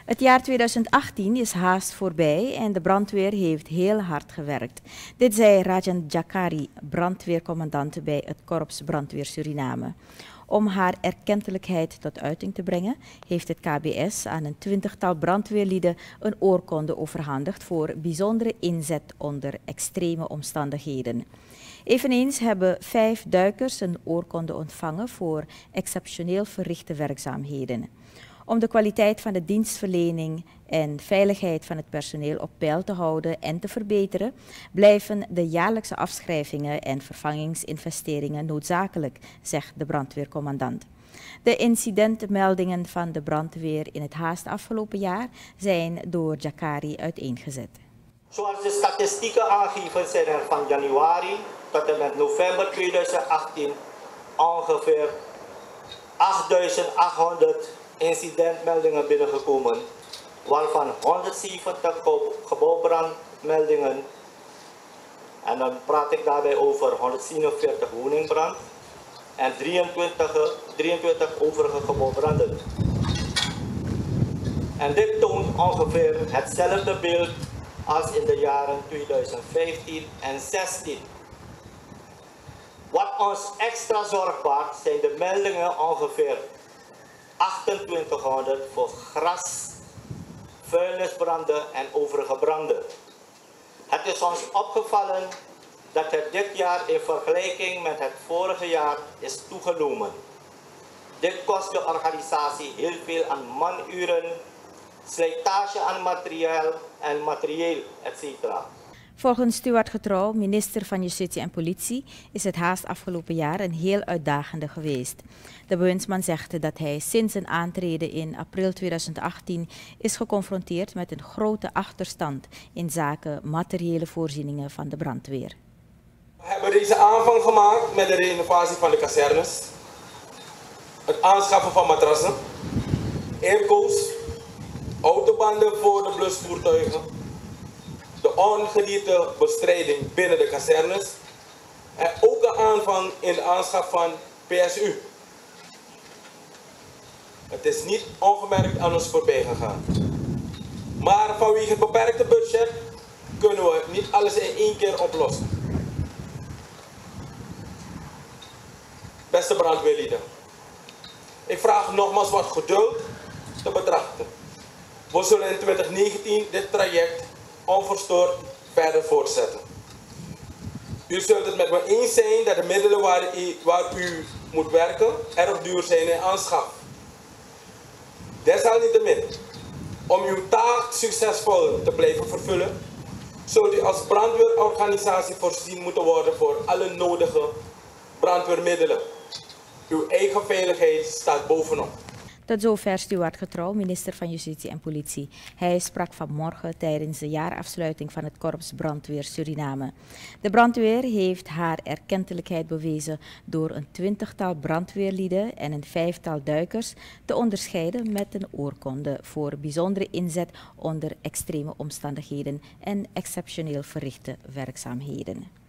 Het jaar 2018 is haast voorbij en de brandweer heeft heel hard gewerkt. Dit zei Rajan Jakari, brandweercommandant bij het Korps Brandweer Suriname. Om haar erkentelijkheid tot uiting te brengen, heeft het KBS aan een 20-tal brandweerlieden een oorkonde overhandigd voor bijzondere inzet onder extreme omstandigheden. Eveneens hebben 5 duikers een oorkonde ontvangen voor exceptioneel verrichte werkzaamheden. Om de kwaliteit van de dienstverlening en veiligheid van het personeel op peil te houden en te verbeteren, blijven de jaarlijkse afschrijvingen en vervangingsinvesteringen noodzakelijk, zegt de brandweercommandant. De incidentmeldingen van de brandweer in het haast afgelopen jaar zijn door Jakari uiteengezet. Zoals de statistieken aangeven zijn er van januari tot en met november 2018 ongeveer 8.800 incidentmeldingen binnengekomen, waarvan 170 gebouwbrandmeldingen, en dan praat ik daarbij over 147 woningbrand en 23 overige gebouwbranden. En dit toont ongeveer hetzelfde beeld als in de jaren 2015 en 2016. Wat ons extra zorg baart zijn de meldingen ongeveer 2800 voor gras, vuilnisbranden en overige branden. Het is ons opgevallen dat het dit jaar in vergelijking met het vorige jaar is toegenomen. Dit kost de organisatie heel veel aan manuren, slijtage aan materieel, etc. Volgens Stuart Getrouw, minister van Justitie en Politie, is het haast afgelopen jaar een heel uitdagende geweest. De bewindsman zegt dat hij sinds zijn aantreden in april 2018 is geconfronteerd met een grote achterstand in zaken materiële voorzieningen van de brandweer. We hebben deze aanvang gemaakt met de renovatie van de kazernes, het aanschaffen van matrassen, airco's, autobanden voor de blusvoertuigen, de ongedierte bestrijding binnen de kazernes en ook een aanvang in de aanschaf van PSU. Het is niet ongemerkt aan ons voorbij gegaan. Maar vanwege het beperkte budget kunnen we niet alles in één keer oplossen. Beste brandweerlieden, ik vraag nogmaals wat geduld te betrachten. We zullen in 2019 dit traject onverstoord verder voortzetten. U zult het met me eens zijn dat de middelen waar u moet werken erg duur zijn in aanschaf. Desalniettemin, om uw taak succesvol te blijven vervullen, zult u als brandweerorganisatie voorzien moeten worden voor alle nodige brandweermiddelen. Uw eigen veiligheid staat bovenop. Tot zover Stuart Getrouw, minister van Justitie en Politie. Hij sprak vanmorgen tijdens de jaarafsluiting van het Korps Brandweer Suriname. De brandweer heeft haar erkentelijkheid bewezen door een 20-tal brandweerlieden en een 5-tal duikers te onderscheiden met een oorkonde voor bijzondere inzet onder extreme omstandigheden en exceptioneel verrichte werkzaamheden.